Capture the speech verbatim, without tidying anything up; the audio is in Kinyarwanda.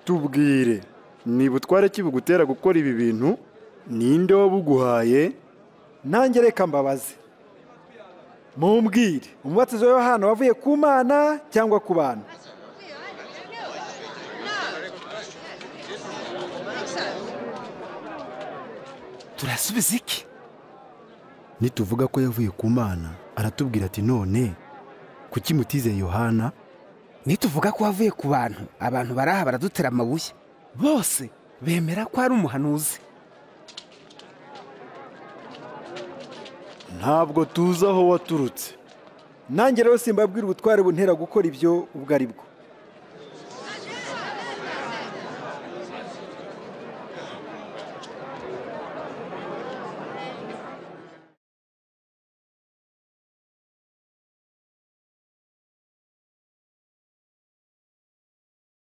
tubwire niba utware kibugutera gukora ibi bintu ninde wabuguhaye? Nanjye reka mbabaze, mumbwire umubatizo wa Yohana wavuye ku Mana cyangwa ku bantu? Turasubiza iki? Nituvuga ko yavuye ku Mana aratubwira ati none kuki mutizeye Yohana? Nituvuga ko wavuye ku bantu, abantu baraha baradutera amabuye, bose bemera ko ari umuhanuzi. Ntabwo tuzi aho waturutse. Nanjye rero simbabwira ubutware buntera gukora ibyo ubwo ari bwo.